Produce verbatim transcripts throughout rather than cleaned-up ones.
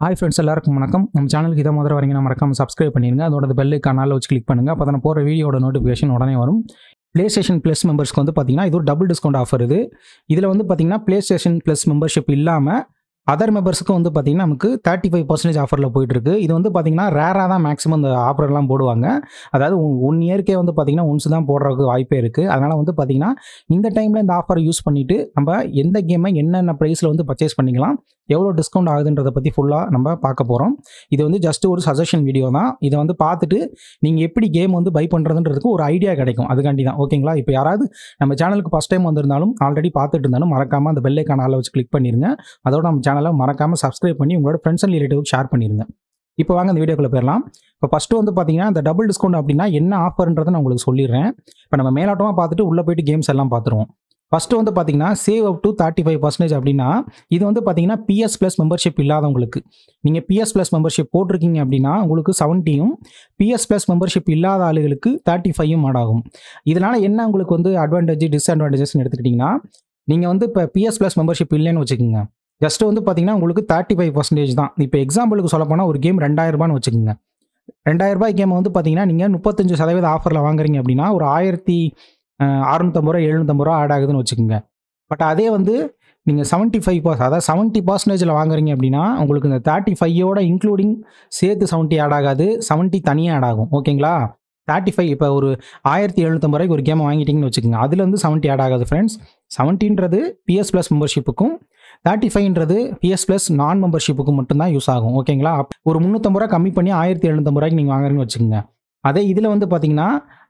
Hi friends, எல்லாருக்கும் வணக்கம். நம்ம சேனலுக்கு இத முதல்ல வரீங்கன்னா மறக்காம சப்ஸ்கிரைப் பண்ணிருங்க. அதோட பெல் ஐகானால வச்சு கிளிக் பண்ணுங்க. அப்பதான் நான் போற வீடியோட நோட்டிஃபிகேஷன் உடனே வரும். PlayStation Plus மெம்பர்ஸ்க்கு வந்து பாத்தீங்கன்னா இது ஒரு டபுள் டிஸ்கவுண்ட் ஆஃபர் இது. இதுல வந்து பாத்தீங்கன்னா PlayStation Plus மெம்பர்ஷிப் இல்லாம அதர் மெம்பர்ஸ்க்கு வந்து பாத்தீங்கன்னா நமக்கு முப்பத்தி ஐந்து சதவீதம் ஆஃபர்ல போயிட்டு இருக்கு. இது வந்து பாத்தீங்கன்னா ரேரா தான் மேக்ஸிமம் இந்த ஆஃபர் எல்லாம் போடுவாங்க. அதாவது ஒன் இயர்க்கே வந்து பாத்தீங்கன்னா ஒன்ஸ் தான் போடுறதுக்கு வாய்ப்பே இருக்கு. அதனால வந்து பாத்தீங்கன்னா இந்த டைம்ல இந்த ஆஃபர் யூஸ் பண்ணிட்டு நம்ம எந்த கேமை என்னென்ன பிரைஸ்ல வந்து பர்ச்சேஸ் பண்ணிக்கலாம், எவ்வளவு டிஸ்கவுண்ட் ஆகுதுன்றத பத்தி ஃபுல்லா நம்ம பார்க்க போறோம். இது வந்து ஜஸ்ட் ஒரு சஜஷன் வீடியோ தான். இதை வந்து பார்த்துட்டு நீங்க எப்படி கேம் வந்து பை பண்றதுன்றதுக்கு ஒரு ஐடியா கிடைக்கும். அதுக்காண்டி தான். ஓகேங்களா? இப்போ யாராவது நம்ம சேனலுக்கு ஃபர்ஸ்ட் டைம் வந்திருந்தாலும் ஆல்ரெடி பார்த்துட்டு இருந்தாலும் மறக்காம அந்த பெல் ஐகானால வச்சு கிளிக் பண்ணிருங்க. அதோட நம்ம சேனலை மறக்காம சப்ஸ்கிரைப் பண்ணி உங்களோட ஃப்ரெண்ட்ஸ் அண்ட் ரிலேட்டிவ்க்கு ஷேர் பண்ணிருங்க. இப்போ வாங்க இந்த வீடியோக்குள்ள போயிடலாம். இப்போ ஃபர்ஸ்ட் வந்து பார்த்தீங்கன்னா இந்த டபுள் டிஸ்கவுண்ட் அப்படின்னா என்ன ஆஃபர்ன்றதை நான் உங்களுக்கு சொல்லிடுறேன். இப்போ நம்ம மேலாட்டமாக பார்த்துட்டு உள்ள போயிட்டு கேம்ஸ் எல்லாம் பார்த்துருவோம். ஃபர்ஸ்ட் வந்து பார்த்தீங்கன்னா save up to thirty five percentage அப்படின்னா இது வந்து பார்த்தீங்கன்னா பிஎஸ் பிளஸ் மெம்பர்ஷிப் இல்லாதவங்களுக்கு. நீங்கள் பிஎஸ் பிளஸ் மெம்பர்ஷிப் போட்டிருக்கீங்க அப்படின்னா உங்களுக்கு செவன்ட்டியும் பிஎஸ் பிளஸ் மெம்பர்ஷிப் இல்லாத ஆளுகளுக்கு தேர்ட்டி ஃபைவும் ஆட் ஆகும். இதனால என்ன உங்களுக்கு வந்து அட்வான்டேஜ் டிஸ்அட்வான்டேஜஸ்ன்னு எடுத்துக்கிட்டிங்கன்னா நீங்கள் வந்து இப்போ பிஎஸ் பிளஸ் மெம்பர்ஷிப் இல்லைன்னு வச்சுக்கோங்க. ஜஸ்ட் வந்து பார்த்தீங்கன்னா உங்களுக்கு தேர்ட்டி ஃபைவ் பர்சன்டேஜ் தான். இப்போ எக்ஸாம்பிளுக்கு சொல்ல போனால் ஒரு கேம் ரெண்டாயிரம் ரூபான்னு வச்சுக்கோங்க. ரெண்டாயிரம் ரூபாய் கேம் வந்து பார்த்தீங்கன்னா நீங்கள் முப்பத்தஞ்சு சதவீத ஆஃபரில் வாங்குறீங்க அப்படின்னா ஒரு ஆயிரத்தி அறுநூத்தம்பது ரூபா எழுநூத்தம்பது ரூபா ஆட் ஆகுதுன்னு வச்சுக்கோங்க. பட் அதே வந்து நீங்கள் செவன்ட்டி ஃபைவ் பர்ஸ் அதாவது செவன்ட்டி பர்சன்டேஜில் வாங்குறீங்க அப்படின்னா உங்களுக்கு இந்த தேர்ட்டி ஃபைவோட இன்க்ளூடிங் சேர்த்து செவன்ட்டி ஆட் ஆகாது, செவன்ட்டி தனியாக ஆட் ஆகும். ஓகேங்களா? தேர்ட்டி ஃபைவ் இப்போ ஒரு ஆயிரத்தி எழுநூத்தம்பது ரூபாய்க்கு ஒரு கேம் வாங்கிட்டீங்கன்னு வச்சுக்கோங்க. அதுல வந்து செவன்ட்டி ஆட் ஆகாது ஃப்ரெண்ட்ஸ். செவன்ட்டின்றது பிஎஸ் பிளஸ் மெம்பர்ஷிப்புக்கும் தேர்ட்டி ஃபைவ்ன்றது பிஎஸ் பிளஸ் நான் மெம்பர்ஷிப்புக்கும் மட்டும்தான் யூஸ் ஆகும். ஓகேங்களா? ஒரு முந்நூற்றம்பது ரூபா கம்மி பண்ணி ஆயிரத்தி எழுநூத்தம்பது ரூபாய்க்கு நீங்கள் வாங்குறீங்கன்னு வச்சுக்கோங்க. அதே இதில் வந்து பார்த்தீங்கன்னா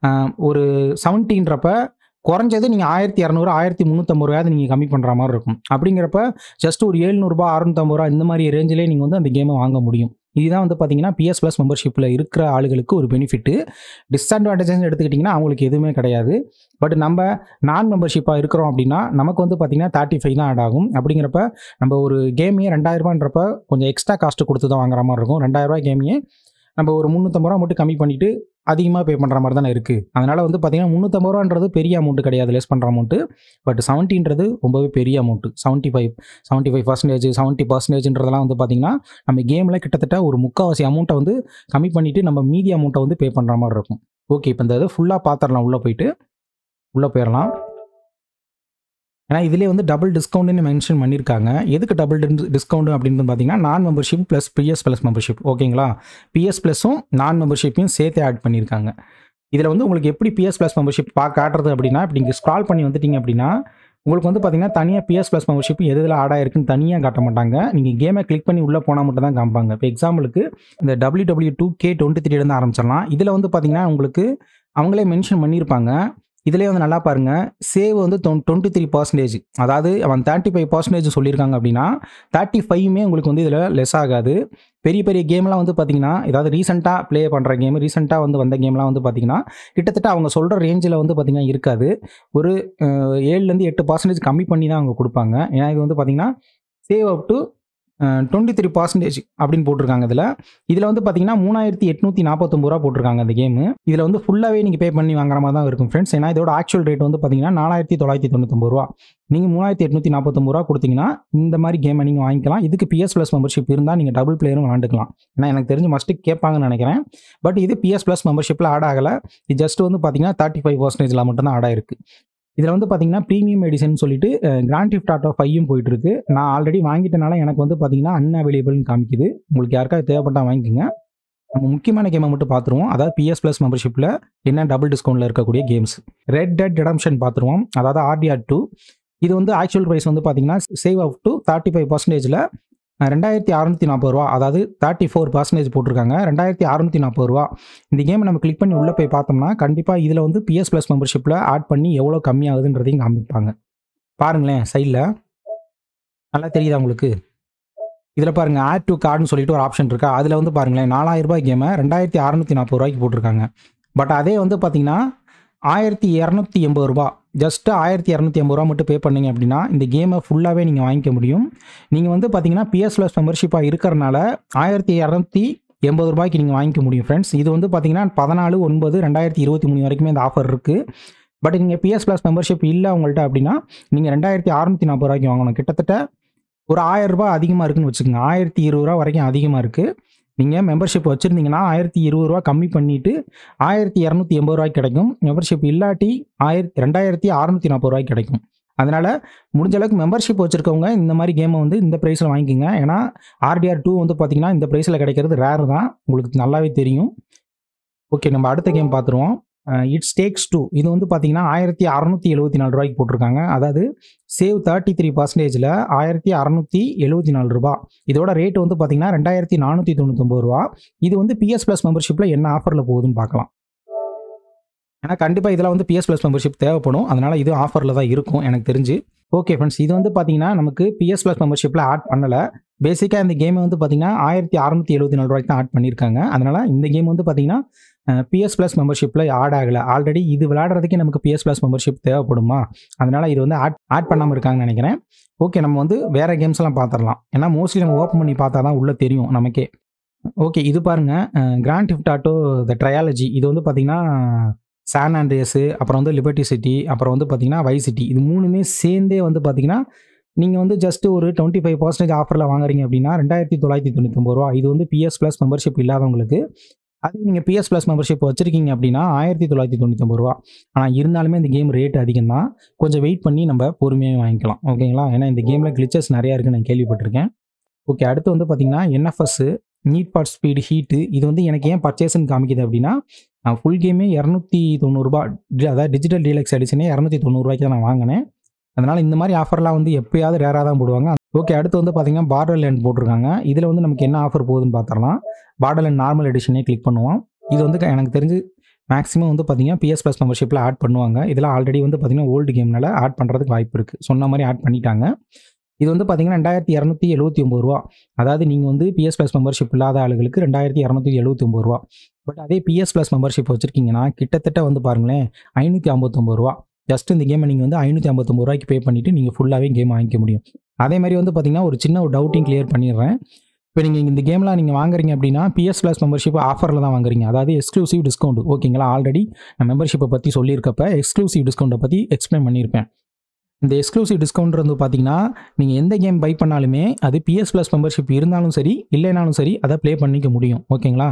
ஒரு செவன்ட்டின்றப்ப குறைஞ்சது நீங்கள் ஆயிரத்தி இரநூறு ஆயிரத்தி முந்நூற்றம்பது ரூபாய் நீங்கள் கம்மி பண்ணுற மாதிரி இருக்கும். அப்படிங்கிறப்ப ஜஸ்ட் ஒரு எழுநூறுபா அறுநூத்தம்பது ரூபா இந்த மாதிரி ரேஞ்சிலே நீங்கள் வந்து அந்த கேமை வாங்க முடியும். இதுதான் வந்து பார்த்தீங்கன்னா பிஎஸ் பிளஸ் மெம்பர்ஷிப்பில் இருக்கிற ஆளுகளுக்கு ஒரு பெனிஃபிட்டு. டிஸ்அட்வான்டேஜஸ் எடுத்துக்கிட்டிங்கன்னா அவங்களுக்கு எதுவுமே கிடையாது. பட் நம்ம நான் மெம்பர்ஷிப்பாக இருக்கிறோம் அப்படின்னா நமக்கு வந்து பார்த்தீங்கன்னா தேர்ட்டி ஃபைவ் தான் ஆட் ஆகும். அப்படிங்கிறப்ப நம்ம ஒரு கேமையே ரெண்டாயிரம் ரூபான்றப்ப கொஞ்சம் எக்ஸ்ட்ரா காஸ்ட்டு கொடுத்து தான் வாங்குற மாதிரி இருக்கும். ரெண்டாயிரம் ரூபாய் கேமையே நம்ம ஒரு முந்நூற்றம்பது ரூபா மட்டும் கம்மி பண்ணிவிட்டு அதிகமாக பே பண்ணுற மாதிரி தானே இருக்குது. அதனால் வந்து பார்த்தீங்கன்னா முந்நூற்றம்பது ரூபான்றது பெரிய அமௌண்ட்டு கிடையாது, லெஸ் பண்ணுற அமௌண்ட்டு. பட் செவன்ட்டின்றது ரொம்பவே பெரிய amount. Seventy five seventy five percentage seventy பர்சன்டேஜ்ன்றதெல்லாம் வந்து பார்த்தீங்கன்னா நம்ம கேமில் கிட்டத்தட்ட ஒரு முக்கால்வாசி அமௌண்ட்டை வந்து கம்மி பண்ணிவிட்டு நம்ம மீதி அமௌண்ட்டை வந்து பே பண்ணுற மாதிரி இருக்கும். ஓகே, இப்போ இந்த இதை ஃபுல்லாக பார்த்துடலாம். உள்ளே போயிட்டு உள்ளே போயிடலாம். ஏன்னா இதிலே வந்து டபுள் டிஸ்கவுண்ட்னு மென்ஷன் பண்ணியிருக்காங்க. எதுக்கு டபுள் டிஸ்கவுண்ட் அப்படின்னு பார்த்தீங்கன்னா non membership plus PS plus membership. ஓகேங்களா? பிஎஸ் ப்ளஸும் நான் மெம்பர்ஷிப்பையும் சேர்த்து ஆட் பண்ணியிருக்காங்க. இதில் வந்து உங்களுக்கு எப்படி பிஎஸ் ப்ளஸ் மெம்பர்ஷிப் பார்க்க காட்டுறது அப்படின்னா இப்போ நீங்கள் ஸ்க்ரால் பண்ணி வந்துட்டீங்க அப்படின்னா உங்களுக்கு வந்து பார்த்தீங்கன்னா தனியாக பிஎஸ் ப்ளஸ் மெம்பர்ஷிப் எது இதில் ஆட் ஆயிருக்குன்னு தனியாக காட்ட மாட்டாங்க. நீங்கள் கேமை கிளிக் பண்ணி உள்ளே போனால் மட்டும் தான் காமிப்பாங்க. இப்போ எக்ஸாம்பிளுக்கு இந்த W W two K twenty த்ரீலேருந்து ஆரம்பிச்சிடலாம். இதில் வந்து பார்த்தீங்கன்னா உங்களுக்கு அவங்களே மென்ஷன் பண்ணியிருப்பாங்க. இதிலே வந்து நல்லா பாருங்கள், சேவ் வந்து டுவெண்ட்டி த்ரீ பர்சன்டேஜ் அதாவது அவன் தேர்ட்டி ஃபைவ் பர்சன்டேஜ் சொல்லியிருக்காங்க அப்படின்னா தேர்ட்டி ஃபைவ்மே உங்களுக்கு வந்து இதில் லெஸ் ஆகாது. பெரிய பெரிய கேம்லாம் வந்து பார்த்தீங்கன்னா ஏதாவது ரீசெண்டாக ப்ளே பண்ணுற கேம் ரீசெண்டாக வந்து வந்த கேம்லாம் வந்து பார்த்தீங்கன்னா கிட்டத்தட்ட அவங்க சொல்கிற ரேஞ்சில் வந்து பார்த்தீங்கன்னா இருக்காது. ஒரு ஏழுலேருந்து எட்டு பர்சன்டேஜ் கம்மி பண்ணி தான் அவங்க கொடுப்பாங்க. ஏன்னா இது வந்து பார்த்தீங்கன்னா save up to twenty three percentage அப்படின்னு போட்டிருக்காங்க. இதில் இதில் வந்து பார்த்தீங்கன்னா மூணாயிரத்தி எட்நூற்றி நாற்பத்தொம்பது ரூபா போட்டிருக்காங்க அந்த கேமு. இதில் வந்து ஃபுல்லாகவே நீங்கள் பே பண்ணி வாங்குற மாதிரி தான் இருக்கும் ஃப்ரெண்ட்ஸ். ஏன்னா இதோட ஆக்சுவல் ரேட் வந்து பார்த்தீங்கன்னா நாலாயிரத்தி தொள்ளாயிரத்தி தொண்ணூத்தொம்பது ரூபா. நீங்கள் மூணாயிரத்தி எட்நூற்றி நாற்பத்தொம்பது ரூபா கொடுத்தீங்கன்னா இந்த மாதிரி கேமை நீங்கள் வாங்கிக்கலாம். இதுக்கு பிஎஸ் ப்ளஸ் மெம்பர்ஷிப் இருந்தால் நீங்கள் டபுள் பிளேயரும் விளாண்டுக்கலாம். ஏன்னா எனக்கு தெரிஞ்சு மஸ்ட்டு கேட்பாங்கன்னு நினைக்கிறேன். பட் இது பிஎஸ் ப்ளஸ் மெம்பர்ஷிப்பில் ஆட் ஆகலை. இது ஜஸ்ட் வந்து பார்த்தீங்கன்னா தேர்ட்டி ஃபைவ் பர்சன்டேஜில் மட்டும்தான் ஆட் ஆயிருக்கு. இதில் வந்து பார்த்தீங்கன்னா ப்ரீமியம் எடிஷன் சொல்லிட்டு கிராண்ட் தெஃப்ட் ஆட்டோ ஃபைவும் போயிட்டு இருக்கு. நான் ஆல்ரெடி வாங்கிட்டனால எனக்கு வந்து பார்த்தீங்கன்னா அன்அவைலபிள்னு காமிக்குது. உங்களுக்கு யாருக்காவது தேவைப்பட்டால் வாங்கிக்கோங்க. நம்ம முக்கியமான கேமை மட்டும் பார்த்துருவோம். அதாவது பிஎஸ் ப்ளஸ் மெம்பர்ஷிப்பில் என்ன டபுள் டிஸ்கவுண்ட்டில் இருக்கக்கூடிய கேம்ஸ். ரெட் டெட் ரெடம்ஷன் பார்த்துருவோம். அதாவது ஆர்டிஆர் டூ. இது வந்து ஆக்சுவல் ப்ரைஸ் வந்து பார்த்தீங்கன்னா save up to thirty five பர்சன்டேஜில் ரெண்டாயிரத்தி அறுநூற்றி நாற்பது ரூபா அதாவது தேர்ட்டி ஃபோர் பர்சன்டேஜ் போட்டிருக்காங்க. ரெண்டாயிரத்தி அறுநூற்றி நாற்பது ரூபா. இந்த கேமை நம்ம கிளிக் பண்ணி உள்ளே போய் பார்த்தோம்னா கண்டிப்பாக இதில் வந்து பிஎஸ் ப்ளஸ் மெம்பர்ஷிப்பில் ஆட் பண்ணி எவ்வளோ கம்மியாகுதுன்றதையும் காமிப்பாங்க. பாருங்களேன், சைடில் நல்லா தெரியுதா உங்களுக்கு? இதில் பாருங்கள், ஆட் டு கார்டுன்னு சொல்லிட்டு ஒரு ஆப்ஷன் இருக்கா. அதில் வந்து பாருங்களேன், நாலாயிரம் ரூபாய் கேமை ரெண்டாயிரத்தி அறுநூற்றி நாற்பது ரூபாய்க்கு போட்டிருக்காங்க. பட் அதே வந்து பார்த்தீங்கன்னா ஆயிரத்தி இரநூத்தி எண்பது ரூபா ஜஸ்ட்டு ஆயிரத்தி இரநூத்தி ஐம்பது ரூபா மட்டும் பே பண்ணிங்க அப்படின்னா இந்த கேமை ஃபுல்லாகவே நீங்கள் வாங்கிக்க முடியும். நீங்கள் வந்து பார்த்தீங்கன்னா பிஎஸ் ப்ளஸ் மெம்பர்ஷிப்பாக இருக்கிறனால ஆயிரத்தி இரநூத்தி எண்பது ரூபாய்க்கு நீங்கள் வாங்கிக்க முடியும் ஃப்ரெண்ட்ஸ். இது வந்து பார்த்தீங்கன்னா பதினாலு ஒன்பது ரெண்டாயிரத்தி இருபத்தி மூணு வரைக்குமே இந்த ஆஃபர் இருக்குது. பட் நீங்கள் பிஎஸ் ப்ளஸ் மெம்பர்ஷிப் இல்லை உங்கள்கிட்ட அப்படின்னா நீங்கள் ரெண்டாயிரத்தி அறுநூற்றி நாற்பது ரூபாய்க்கு வாங்கணும். கிட்டத்தட்ட ஒரு ரூ. ஆயிரம் அதிகமா இருக்குன்னு வச்சுக்கோங்க. ரூ. ஆயிரத்தி இருபது வரைக்கும் அதிகமா இருக்கு. நீங்க மெம்பர்ஷிப் வச்சிருந்தீங்கன்னா ரூ. ஆயிரத்தி இருபது கம்மி பண்ணிட்டு ரூ. ஆயிரத்தி இருநூத்தி எண்பது கிடைக்கும். மெம்பர்ஷிப் இல்லாட்டி ஆயிரத்தி இரண்டாயிரத்தி அறுநூத்தி நாற்பது கிடைக்கும். அதனால முடிஞ்ச அளவுக்கு மெம்பர்ஷிப் வச்சிருக்கவங்க இந்த மாதிரி கேமை வந்து இந்த பிரைஸ்ல வாங்கிக்கோங்க. ஏன்னா ஆர்டிஆர் டூ வந்து பார்த்தீங்கன்னா இந்த பிரைஸ்ல கிடைக்கிறது ரேர் தான். உங்களுக்கு நல்லாவே தெரியும். ஓகே, நம்ம அடுத்த கேம் பார்த்துருவோம். It's takes two. இது வந்து பார்த்தீங்கன்னா ஆயிரத்தி அறுநூத்தி எழுபத்தி நாலு ரூபாய்க்கு போட்டிருக்காங்க. அதாவது சேவ் தேர்ட்டி த்ரீ பர்சன்டேஜில் ஆயிரத்தி அறுநூத்தி எழுபத்தி நாலு ரூபா. இதோட ரேட் வந்து பார்த்தீங்கன்னா ரெண்டாயிரத்தி நானூற்றி தொண்ணூத்தொம்பது ரூபா. இது வந்து பிஎஸ் ப்ளஸ் மெம்பர்ஷிப்பில் என்ன ஆஃபரில் போகுதுன்னு பார்க்கலாம். ஏன்னா கண்டிப்பாக இதில் வந்து பிஎஸ் ப்ளஸ் மெம்பர்ஷிப் தேவைப்படும். அதனால் இது ஆஃபரில் தான் இருக்கும் எனக்கு தெரிஞ்சு. ஓகே ஃப்ரெண்ட்ஸ், இது வந்து பார்த்தீங்கன்னா நமக்கு பிஎஸ் ப்ளஸ் மெம்பர்ஷிப்பில் ஆட் பண்ணலை. பேசிக்காக இந்த கேமை வந்து பார்த்தீங்கன்னா ஆயிரத்தி அறுநூத்தி எழுபத்தி நாலு ரூபாய்க்கு தான் ஆட் பண்ணியிருக்காங்க. அதனால் இந்த கேம் வந்து பார்த்தீங்கன்னா பிஎஸ் ப்ளஸ் மெம்பர்ஷிப்பில் ஆட் ஆகலை. ஆல்ரெடி இது விளையாடுறதுக்கே நமக்கு பிஎஸ் ப்ளஸ் மெம்பர்ஷிப் தேவைப்படுமா, அதனால் இது வந்து ஆட் ஆட் பண்ணாமல் இருக்காங்கன்னு நினைக்கிறேன். ஓகே, நம்ம வந்து வேறு கேம்ஸ்லாம் பார்த்துடலாம். ஏன்னா மோஸ்ட்லி நம்ம ஓப்பன் பண்ணி பார்த்தா தான் உள்ளே தெரியும் நமக்கே. ஓகே, இது பாருங்கள், Grand Theft Auto the trilogy. இது வந்து பார்த்தீங்கன்னா சான் ஆண்ட்ரியாஸு, அப்புறம் வந்து லிபர்ட்டி சிட்டி, அப்புறம் வந்து பார்த்தீங்கன்னா வைஸ் சிட்டி. இது மூணுமே சேர்ந்தே வந்து பார்த்தீங்கன்னா நீங்கள் வந்து ஜஸ்ட் ஒரு டுவெண்ட்டி ஃபைவ் பர்சன்டேஜ் ஆஃபரில் வாங்குறீங்க அப்படின்னா ரெண்டாயிரத்தி தொள்ளாயிரத்தி தொண்ணூத்தொம்பது ரூபா. இது வந்து பிஎஸ் ப்ளஸ் மெம்பர்ஷிப் இல்லாதவங்களுக்கு. அது நீங்கள் பிஎஸ் ப்ளஸ் மெம்பர்ஷிப் வச்சிருக்கீங்க அப்படின்னா ஆயிரத்தி தொள்ளாயிரத்தி தொண்ணூத்தொம்பது ரூபா. ஆனால் இருந்தாலுமே இந்த கேம் ரேட் அதிகம் தான். கொஞ்சம் வெயிட் பண்ணி நம்ம பொறுமையாக வாங்கிக்கலாம். ஓகேங்களா? ஏன்னா இந்த கேமில் கிளிச்சஸ் நிறையா இருக்குன்னு நான் கேள்விப்பட்டிருக்கேன். ஓகே, அடுத்து வந்து பார்த்தீங்கன்னா NFS need for speed heat. இது வந்து எனக்கு ஏன் பர்ச்சேஸ்ன்னு காமிக்குது அப்படின்னா ஃபுல் கேமே இரநூத்தி தொண்ணூறுரூபா, அதாவது டிஜிட்டல் டீலக்ஸ் எடிஷனே இரநூத்தி தொண்ணூறுரூவாய்க்கு தான் நான் வாங்கினேன். அதனால் இந்த மாதிரி ஆஃபர்லாம் வந்து எப்போயாவது ரேராக தான் போடுவாங்க. ஓகே, அடுத்து வந்து பார்த்தீங்கன்னா பார்டர் லேண்ட் போட்டிருக்காங்க. இதில் வந்து நமக்கு என்ன ஆஃபர் போகுதுன்னு பார்த்துடலாம். பார்டர் லேண்ட் நார்மல் எடிஷனே கிளிக் பண்ணுவோம். இது வந்து எனக்கு தெரிஞ்சு மேக்ஸிமம் வந்து பார்த்தீங்கன்னா பிஎஸ் ப்ளஸ் மெம்பர்ஷிப்பில் ஆட் பண்ணுவாங்க. இதெல்லாம் ஆல்ரெடி வந்து பார்த்தீங்கன்னா ஓல்டு கேம்னால ஆட் பண்ணுறதுக்கு வாய்ப்பு இருக்குது. சொன்ன மாதிரி ஆட் பண்ணிட்டாங்க. இது வந்து பார்த்தீங்கன்னா ரெண்டாயிரத்தி இரநூத்தி எழுபத்தி ஒம்பது ரூபா. அதாவது நீங்கள் வந்து பிஎஸ் ப்ளஸ் மெம்பர்ஷிப் இல்லாத ஆளுகளுக்கு ரெண்டாயிரத்தி இரநூத்தி எழுபத்தி ஒம்பது ரூபா. பட் அதே பிஎஸ் ப்ளஸ் மெம்பர்ஷிப் வச்சுருக்கீங்கன்னா கிட்டத்தட்ட வந்து பாருங்களேன் ஐநூற்றி ஐம்பத்தொம்பது ரூபா. ஜஸ்ட் இந்த கேமை நீங்கள் வந்து ஐநூற்றி ஐம்பத்தொம்பது ரூபாய்க்கு பே பண்ணிவிட்டு நீங்கள் ஃபுல்லாகவே கேம் வாங்கிக்க முடியும். அதே மாதிரி வந்து பார்த்தீங்கன்னா ஒரு சின்ன ஒரு டவுட்டிங் கிளியர் பண்ணிடுறேன். இப்போ நீங்கள் இந்த கேம்லாம் நீங்கள் வாங்குறீங்க அப்படின்னா பிஎஸ் ப்ளஸ் மெம்பர்ஷிப் ஆஃபரில் தான் வாங்குறீங்க. அதாவது எக்ஸ்க்ளூசிவ் டிஸ்கவுண்ட். ஓகேங்களா? ஆல்ரெடி நான் மெம்பர்ஷிப்பை பற்றி சொல்லியிருக்கப்ப எக்ஸ்க்ளூசிவ் டிஸ்கவுண்ட்டை பற்றி எக்ஸ்பிளைன் பண்ணியிருப்பேன். இந்த எக்ஸ்க்ளூசிவ் டிஸ்கவுண்ட் வந்து பார்த்தீங்கன்னா நீங்கள் எந்த கேம் பை பண்ணாலுமே அது பிஎஸ் ப்ளஸ் மெம்பர்ஷிப் இருந்தாலும் சரி இல்லைனாலும் சரி அதை ப்ளே பண்ணிக்க முடியும். ஓகேங்களா?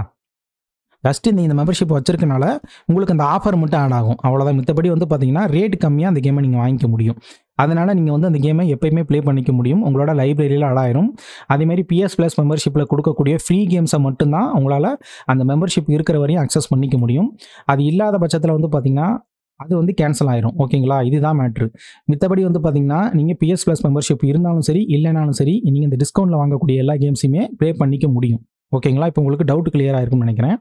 ஜஸ்ட் இந்த இந்த மெம்பர்ஷிப் வச்சிருக்கனால உங்களுக்கு அந்த ஆஃபர் மட்டும் ஆட் ஆகும். அவ்வளோதான். மித்தபடி வந்து பார்த்தீங்கன்னா ரேட் கம்மியாக அந்த கேமை நீங்கள் வாங்கிக்க முடியும். அதனால் நீங்கள் வந்து அந்த கேமை எப்போயுமே ப்ளே பண்ணிக்க முடியும். உங்களோட லைப்ரரியில் ஆட் ஆயிரும். அதேமாதிரி பிஎஸ் ப்ளஸ் மெம்பர்ஷிப்பில் கொடுக்கக்கூடிய ஃப்ரீ கேம்ஸை மட்டும்தான் உங்களால் அந்த மெம்பர்ஷிப் இருக்கிற வரையும் அக்சஸ் பண்ணிக்க முடியும். அது இல்லாத பட்சத்தில் வந்து பார்த்தீங்கன்னா அது வந்து கேன்சல் ஆயிரும். ஓகேங்களா? இதுதான் மேட்ரு. மித்தபடி வந்து பார்த்தீங்கன்னா நீங்கள் பிஎஸ் ப்ளஸ் மெம்பர்ஷிப் இருந்தாலும் சரி இல்லைனாலும் சரி நீங்கள் இந்த டிஸ்கவுண்ட்டில் வாங்கக்கூடிய எல்லா கேம்ஸுமே ப்ளே பண்ணிக்க முடியும். ஓகேங்களா? இப்போ உங்களுக்கு டவுட் கிளியர் ஆயிருக்கும்னு நினைக்கிறேன்.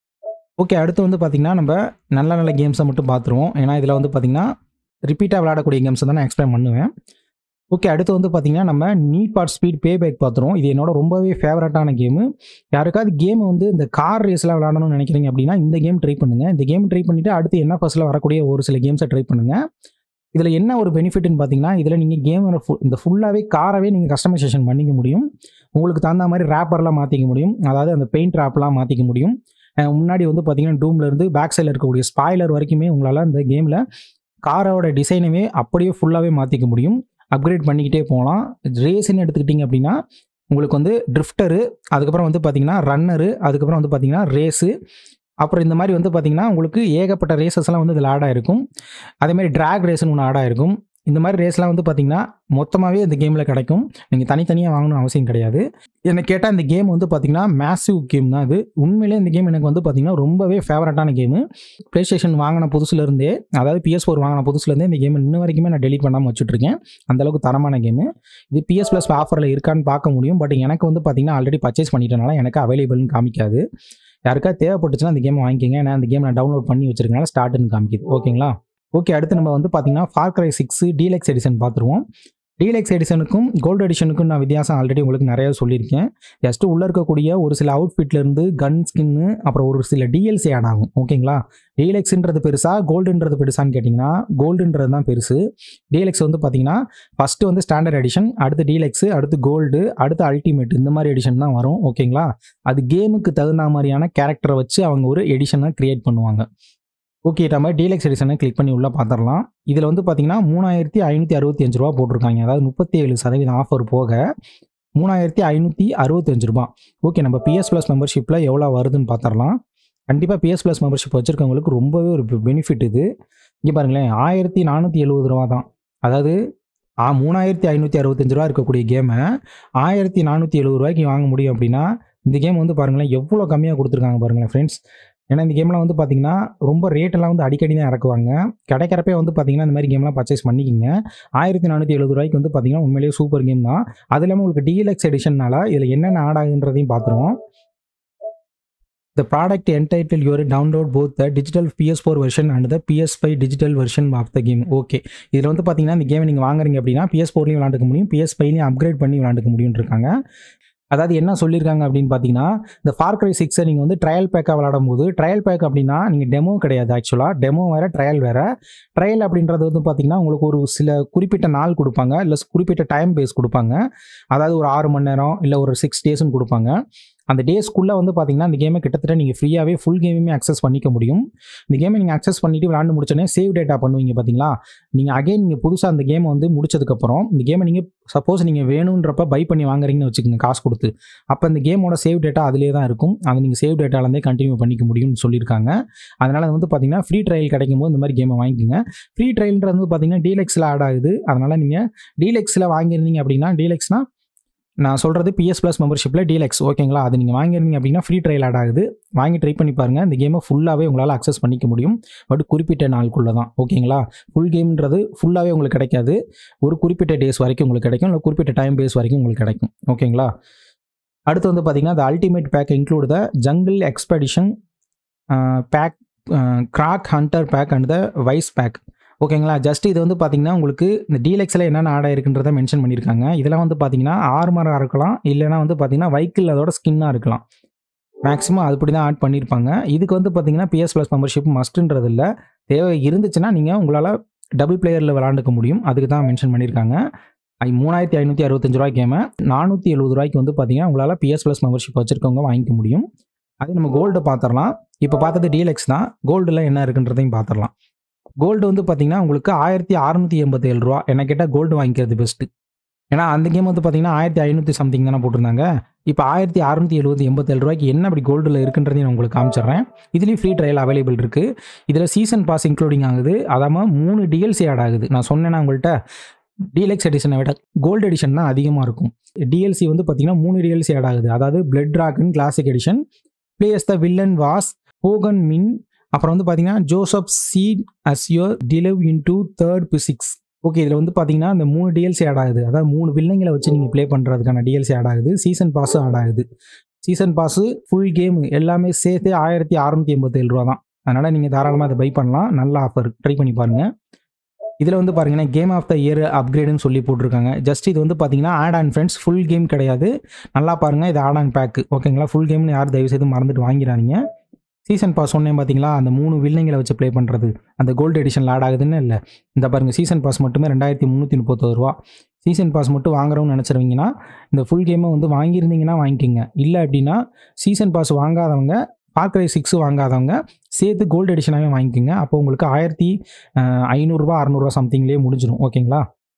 ஓகே, அடுத்து வந்து பார்த்தீங்கன்னா நம்ம நல்ல நல்ல கேம்ஸை மட்டும் பார்த்துருவோம். ஏன்னா இதில் வந்து பார்த்தீங்கன்னா ரிப்பீட்டாக விளையாடக்கூடிய கேம்ஸை தான் நான் எக்ஸ்பிளைன் பண்ணுவேன். ஓகே, அடுத்து வந்து பார்த்தீங்கன்னா நம்ம need for speed payback பார்த்துருவோம். இது என்னோட ரொம்பவே ஃபேவரட்டான கேமு. யாருக்காவது கேம் வந்து இந்த கார் ரேஸ்லாம் விளையாடணும்னு நினைக்கிறீங்க அப்படின்னா இந்த கேம் ட்ரை பண்ணுங்கள். இந்த கேம் ட்ரை பண்ணிவிட்டு அடுத்து என்ன ஃபர்ஸ்ட்டில் வரக்கூடிய ஒரு சில கேம்ஸை ட்ரை பண்ணுங்கள். இதில் என்ன ஒரு பெனிஃபிட்னு பார்த்தீங்கன்னா இதில் நீங்கள் கேம் இந்த ஃபுல்லாகவே காரவே நீங்கள் கஸ்டமைசேஷன் பண்ணிக்க முடியும். உங்களுக்கு தகுந்த மாதிரி ரேப்பர்லாம் மாற்றிக்க முடியும். அதாவது அந்த பெயிண்ட் ரேப்லாம் மாற்றிக்க முடியும். முன்னாடி வந்து பார்த்தீங்கன்னா டூம்லேருந்து பேக் சைடில் இருக்கக்கூடிய ஸ்பாய்லர் வரைக்குமே உங்களால் இந்த கேமில் காரோட டிசைனவே அப்படியே ஃபுல்லாகவே மாற்றிக்க முடியும். அப்கிரேட் பண்ணிக்கிட்டே போகலாம். ரேஸ்ன்னு எடுத்துக்கிட்டிங்க அப்படின்னா உங்களுக்கு வந்து ட்ரிஃப்டரு, அதுக்கப்புறம் வந்து பார்த்தீங்கன்னா ரன்னரு, அதுக்கப்புறம் வந்து பார்த்தீங்கன்னா ரேஸு, அப்புறம் இந்த மாதிரி வந்து பார்த்தீங்கன்னா உங்களுக்கு ஏகப்பட்ட ரேசஸ்லாம் வந்து இதில் ஆட் ஆகிருக்கும். அதேமாதிரி ட்ராக் ரேஸ்ன்னு ஒன்று ஆட் ஆகிருக்கும். இந்த மாதிரி ரேஸ்லாம் வந்து பார்த்தீங்கன்னா மொத்தமாகவே இந்த கேமில் கிடைக்கும். நீங்கள் தனித்தனியாக வாங்கணும் அவசியம் கிடையாது. என்னை கேட்டால் இந்த கேம் வந்து பார்த்தீங்கன்னா மேசிவ் கேம் தான் இது. உண்மையிலே இந்த கேம் எனக்கு வந்து பார்த்தீங்கன்னா ரொம்பவே ஃபேவரட்டான கேமு. ப்ளே ஸ்டேஷன் வாங்கின புதுசுலேருந்தே, அதாவது பிஎஸ் ஃபோர் வாங்கின புதுசுலேருந்தே இந்த கேம் இன்ன வரைக்குமே நான் டெலீட் பண்ணாமல் வச்சுட்ருக்கேன். அந்தளவுக்கு தரமான கேமு. இது பிஎஸ் ப்ளஸ் ஆஃபரில் இருக்கான்னு பார்க்க முடியும். பட் எனக்கு வந்து பார்த்தீங்கன்னா ஆல்ரெடி பர்ச்சேஸ் பண்ணிட்டனால எனக்கு அவைலபிள்னு காமிக்காது. யாருக்கா தேவைப்பட்டுச்சுன்னா அந்த கேமை வாங்கிக்கோங்க. ஏன்னா அந்த கேம் நான் டவுன்லோட் பண்ணி வச்சிருக்கனால ஸ்டார்ட்னு காமிக்குது. ஓகேங்களா? ஓகே, அடுத்து நம்ம வந்து பார்த்தீங்கன்னா Far Cry six deluxe edition பார்த்துருவோம். டீலக்ஸ் எடிஷனுக்கும் கோல்டு எடிஷனுக்கும் நான் வித்தியாசம் ஆல்ரெடி உங்களுக்கு நிறையா சொல்லியிருக்கேன். ஜஸ்ட்டு உள்ளே இருக்கக்கூடிய ஒரு சில அவுட்ஃபிட்லேருந்து கன் ஸ்கின்னு அப்புறம் ஒரு சில டிஎல்சி ஆட் ஆகும். ஓகேங்களா? டீலக்ஸ்ன்றது பெருசா கோல்டுன்றது பெருசான்னு கேட்டிங்கன்னா கோல்டுன்றது தான் பெருசு. டீலக்ஸ் வந்து பார்த்தீங்கன்னா ஃபஸ்ட்டு வந்து ஸ்டாண்டர்ட் எடிஷன், அடுத்து டீலக்ஸு, அடுத்து கோல்டு, அடுத்து அல்டிமேட், இந்த மாதிரி எடிஷன் தான் வரும். ஓகேங்களா? அது கேமுக்கு தகுந்த மாதிரியான கேரக்டரை வச்சு அவங்க ஒரு எடிஷனை க்ரியேட் பண்ணுவாங்க. ஓகே, நம்ம டீலக்ஸ் எடிஷனை கிளிக் பண்ணி உள்ளே பார்த்துடலாம். இதில் வந்து பார்த்தீங்கன்னா மூணாயிரத்தி ஐநூற்றி அறுபத்தஞ்சு ரூபா போட்டிருக்காங்க. அதாவது முப்பத்தி ஏழு சதவீதம் ஆஃபர் போக மூணாயிரத்தி ஐநூற்றி அறுபத்தஞ்சு ரூபா. ஓகே, நம்ம பிஎஸ் ப்ளஸ் மெம்பர்ஷிப்பில் எவ்வளோ வருதுன்னு பார்த்துடலாம். கண்டிப்பாக பிஎஸ் ப்ளஸ் மெம்பர்ஷிப் வச்சுருக்கவங்களுக்கு ரொம்பவே ஒரு பெனிஃபிட் இது. இங்கே பாருங்களேன், ஆயிரத்தி நானூற்றி எழுபது ரூபா தான். அதாவது ஆ மூணாயிரத்தி ஐநூற்றி அறுபத்தஞ்சு ரூபா இருக்கக்கூடிய கேமை ஆயிரத்தி நானூற்றி எழுபது ரூபாய்க்கு வாங்க முடியும் அப்படின்னா, இந்த கேம் வந்து பாருங்களேன் எவ்வளோ கம்மியாக கொடுத்துருக்காங்க பாருங்களேன் ஃப்ரெண்ட்ஸ். ஏன்னா இந்த கேம்லாம் வந்து பார்த்தீங்கன்னா ரொம்ப ரேட்டெல்லாம் வந்து அடிக்கடி தான் இறக்குவாங்க. கிடைக்கிறப்பே வந்து பார்த்தீங்கன்னா இந்த மாதிரி கேம்லாம் பர்ச்சேஸ் பண்ணிக்கிங்க. ஆயிரத்தி நானூற்றி எழுபது ரூபாய்க்கு வந்து பார்த்தீங்கன்னா உண்மையிலேயே சூப்பர் கேம் தான். அது இல்லாமல் உங்களுக்கு டீலக்ஸ் எடிஷன்னால இதில் என்னென்ன ஆட் ஆகுன்றதையும் பார்த்துருவோம். The product entitled your download both the digital P S four version and the P S five digital version of the game. Okay, இதில் வந்து பார்த்தீங்கன்னா இந்த கேமை நீங்கள் வாங்குறீங்க அப்படின்னா P S four லையும் விளாண்டுக்க முடியும், P S five லையும் அப்கிரேட் பண்ணி விளாண்டுக்க முடியும்னு இருக்காங்க. அதாவது என்ன சொல்லியிருக்காங்க அப்படின்னு பார்த்தீங்கன்னா, இந்த ஃபார் கிரை சிக்ஸை நீங்கள் வந்து ட்ரையல் பேக்காக விளாடும் போது, ட்ரையல் பேக் அப்படின்னா நீங்கள் டெமோ கிடையாது. ஆக்சுவலாக டெமோ வேறு, ட்ரையல் வேறு. ட்ரையல் அப்படின்றது வந்து பார்த்தீங்கன்னா உங்களுக்கு ஒரு சில குறிப்பிட்ட நாள் கொடுப்பாங்க, இல்லை குறிப்பிட்ட டைம் பேஸ் கொடுப்பாங்க. அதாவது ஒரு ஆறு மணி நேரம் இல்லை ஒரு சிக்ஸ் டேஸ்ன்னு கொடுப்பாங்க. அந்த டேஸ்க்குள்ளே வந்து பார்த்தீங்கன்னா இந்த கேமை கிட்டத்தட்ட நீங்கள் ஃப்ரீயாகவே ஃபுல் கேமுமே அக்சஸ் பண்ணிக்க முடியும். இந்த கேமை நீங்கள் அக்சஸ் பண்ணிவிட்டு விளாண்டு முடிச்சோடனே சேவ் டேட்டா பண்ணுவீங்க பார்த்தீங்களா. நீங்கள் அகைன் நீங்கள் புதுசாக அந்த கேமை வந்து முடிச்சதுக்கப்புறம் இந்த கேமை நீங்கள் சப்போஸ் நீங்கள் வேணுன்றப்ப பை பண்ணி வாங்குறீங்கன்னு வச்சுக்கோங்க காசு கொடுத்து, அப்போ இந்த கேமோட சேவ் டேட்டா அதிலே தான் இருக்கும். அதை நீங்கள் சேவ் டேட்டாலேருந்தே கண்டினியூ பண்ணிக்க முடியும்னு சொல்லியிருக்காங்க. அதனால் வந்து பார்த்தீங்கன்னா ஃப்ரீ ட்ரையல் கிடைக்கும் போது இந்த மாதிரி கேமை வாங்கிக்கோங்க. ஃப்ரீ ட்ரையல்ன்றது வந்து பார்த்தீங்கன்னா டீலக்ஸில் ஆட் ஆகுது. அதனால் நீங்கள் டீலக்ஸில் வாங்கியிருந்தீங்க அப்படின்னா, டீலக்ஸ்னால் நான் சொல்கிறது பிஎஸ் ப்ளஸ் மெம்பர்ஷிப்பில் டீலக்ஸ் ஓகேங்களா. அது நீங்கள் வாங்கியிருந்தீங்க அப்படின்னா ஃப்ரீ ட்ரையல் ஆட் ஆகுது. வாங்கி ட்ரை பண்ணி பாருங்கள். இந்த கேமை ஃபுல்லாகவே உங்களால் அக்சஸ் பண்ணிக்க முடியும். பட் குறிப்பிட்ட நாளுக்குள்ளே தான் ஓகேங்களா. ஃபுல் கேம்ன்றது ஃபுல்லாகவே உங்களுக்கு கிடைக்காது. ஒரு குறிப்பிட்ட டேஸ் வரைக்கும் உங்களுக்கு கிடைக்கும், இல்லை குறிப்பிட்ட டைம் பேஸ் வரைக்கும் உங்களுக்கு கிடைக்கும் ஓகேங்களா. அடுத்து வந்து பார்த்தீங்கன்னா the ultimate pack include the jungle expedition pack, croc hunter pack and the vice pack ஓகேங்களா. ஜஸ்ட் இது வந்து பார்த்தீங்கன்னா உங்களுக்கு இந்த டீலக்ஸில் என்னென்ன ஆட் ஆயிருக்குன்றதை மென்ஷன் பண்ணியிருக்காங்க. இதெல்லாம் வந்து பார்த்தீங்கன்னா ஆர்மராக இருக்கலாம், இல்லைனா வந்து பார்த்தீங்கன்னா வைக்கிள் அதோட ஸ்கின்னாக இருக்கலாம். மேக்ஸிமம் அதுபடி தான் ஆட் பண்ணியிருப்பாங்க. இதுக்கு வந்து பார்த்தீங்கன்னா பிஎஸ் ப்ளஸ் மெம்பர்ஷிப் மஸ்ட்டுன்றது இல்லை. தேவை இருந்துச்சுன்னா நீங்கள் உங்களால் டபுள் பிளேயரில் விளாண்டுக்க முடியும். அதுக்கு தான் மென்ஷன் பண்ணியிருக்காங்க. மூணாயிரத்தி ஐநூற்றி அறுபத்தஞ்சு ரூபாய் கேமை நானூற்றி எழுபது ரூபாய்க்கு வந்து பார்த்தீங்கன்னா உங்களால் பிஎஸ் ப்ளஸ் மெம்பர்ஷிப் வச்சுருக்கவங்க வாங்கிக்க முடியும். அதே நம்ம கோல்டு பார்த்துடலாம். இப்போ பார்த்தது டீலக்ஸ் தான். கோல்டில் என்ன இருக்குன்றதையும் பார்த்துடலாம். கோல்டு வந்து பார்த்தீங்கன்னா உங்களுக்கு ஆயிரத்தி அறுநூற்றி எண்பத்தி ஏழு ரூபா. என்ன கேட்டால் கோல்டு வாங்கிக்கிறது பெஸ்ட்டு. ஏன்னா அந்த கேம் வந்து பார்த்தீங்கன்னா ஆயிரத்தி ஐநூற்றி சம்திங் தானே போட்டிருந்தாங்க. இப்போ ஆயிரத்தி அறுநூற்றி எழுபது எண்பத்தேழு ரூபாய்க்கு என்ன அப்படி கோல்டில் இருக்குன்றதையும் நான் உங்களுக்கு காமிச்சிடுறேன். இதுலேயும் ஃப்ரீ ட்ரையல் அவைலபிள் இருக்குது. இதில் சீசன் பாஸ் இன்க்ளூடிங் ஆகுது. அதாமல் மூணு டிஎல்சி ஆட் ஆகுது. நான் சொன்னேன்னா உங்கள்கிட்ட டீலக்ஸ் எடிஷனை விட கோல்டு எடிஷன் தான் அதிகமாக இருக்கும். டிஎல்சி வந்து பார்த்தீங்கன்னா மூணு டிஎல்சி ஆட் ஆகுது. அதாவது Blood Dragon classic edition, play as the villain Vaas Pagan Min, அப்புறம் வந்து பார்த்தீங்கன்னா Joseph Seed as your delve into their பிசிக்ஸ். ஓகே, இதில் வந்து பார்த்தீங்கன்னா இந்த மூணு டிஎல்சி ஆட் ஆகுது. அதாவது மூணு வில்லங்களை வச்சு நீங்கள் ப்ளே பண்ணுறதுக்கான டிஎல்சி ஆட் ஆகுது. சீசன் பாஸும் ஆட் ஆகுது. சீசன் பாஸு ஃபுல் கேம் எல்லாமே சேர்த்து ஆயிரத்தி அறுநூற்றி எண்பத்தேழு ரூபா தான். அதனால் நீங்கள் தாராளமாக அதை பை பண்ணலாம். நல்ல ஆஃபர், ட்ரை பண்ணி பாருங்கள். இதில் வந்து பார்த்தீங்கன்னா கேம் ஆஃப் த இயர் அப்கிரேடுன்னு சொல்லி போட்டிருக்காங்க. ஜஸ்ட் இது வந்து பார்த்தீங்கன்னா add on friends, full game கிடையாது. நல்லா பாருங்கள், இது ஆட் ஆன் பேக்கு ஓகேங்களா. ஃபுல் கேம்னு யார் தயவு செய்து மறந்துட்டு வாங்கிறாதீங்க. சீசன் பாஸ் சொன்னேன் பார்த்தீங்களா, அந்த மூணு வில்லைங்களை வச்சு ப்ளே பண்ணுறது அந்த கோல்டு எடிஷனில் ஆட் ஆகுதுன்னு இல்லை. இந்த பாருங்கள், சீசன் பாஸ் மட்டுமே ரெண்டாயிரத்தி முந்நூற்றி முப்பத்தொரு ரூபா. சீசன் பாஸ் மட்டும் வாங்குறோம்னு நினச்சிருவீங்கன்னா இந்த ஃபுல் கேமை வந்து வாங்கியிருந்தீங்கன்னா வாங்கிக்கிங்க. இல்லை அப்படின்னா சீசன் பாஸ் வாங்காதவங்க, ஃபார் கிரை சிக்ஸ் வாங்காதவங்க சேர்த்து கோல்டு எடிஷனாகவே வாங்கிக்கோங்க. அப்போ உங்களுக்கு ஆயிரத்தி ஐநூறுரூவா அறநூறுவா சம்திங்லேயே முடிஞ்சிடும் ஓகேங்களா.